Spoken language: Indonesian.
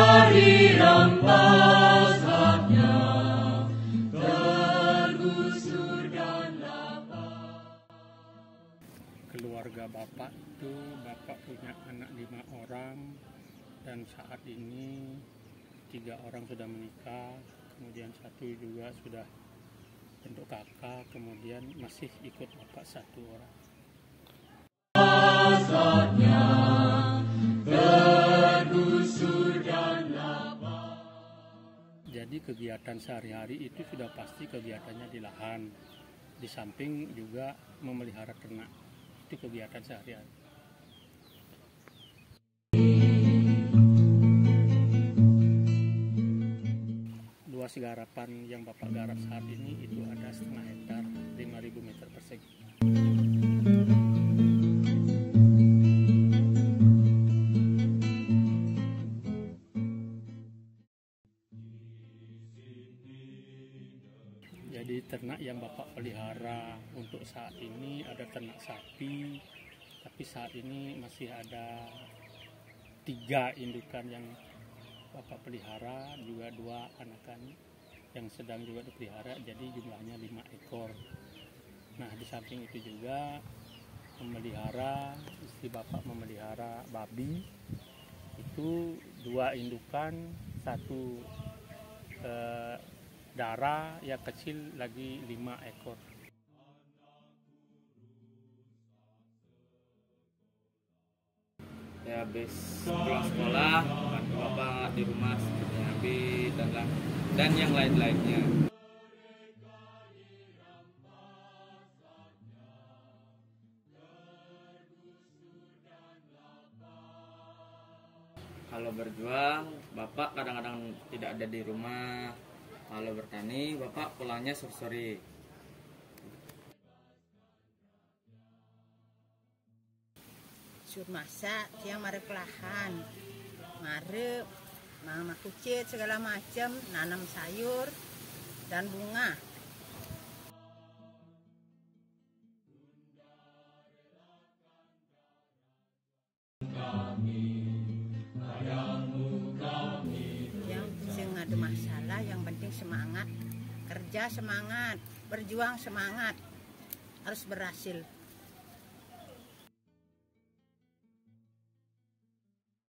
hari rempas haknya tergusur dan lapar. Keluarga Bapak itu, Bapak punya anak 5 orang, dan saat ini 3 orang sudah menikah, kemudian 1 juga sudah bentuk kakak, kemudian masih ikut Bapak 1 orang. Saatnya tergusur dan lapar. Jadi kegiatan sehari-hari itu sudah pasti kegiatannya di lahan, di samping juga memelihara ternak. Itu kegiatan sehari-hari. Luas garapan yang Bapak garap saat ini itu ada 1,5 hektar, 5.000 meter persegi. Jadi ternak yang Bapak pelihara untuk saat ini ada ternak sapi, tapi saat ini masih ada 3 indukan yang Bapak pelihara, juga 2 anakan yang sedang juga dipelihara, jadi jumlahnya 5 ekor. Nah, di samping itu juga istri Bapak memelihara babi, itu 2 indukan, 1 darah, yang kecil lagi 5 ekor. Ya habis pulang sekolah, bantu bapak di rumah seperti habis dan yang lain-lainnya. Kalau berjuang, bapak kadang-kadang tidak ada di rumah. Kalau bertani, bapak pulangnya sore-sore. Sur masak, siang mari pelahan, mari mama kucit segala macam, nanam sayur dan bunga. Yang sing ada masalah, yang penting semangat, kerja semangat, berjuang semangat, harus berhasil.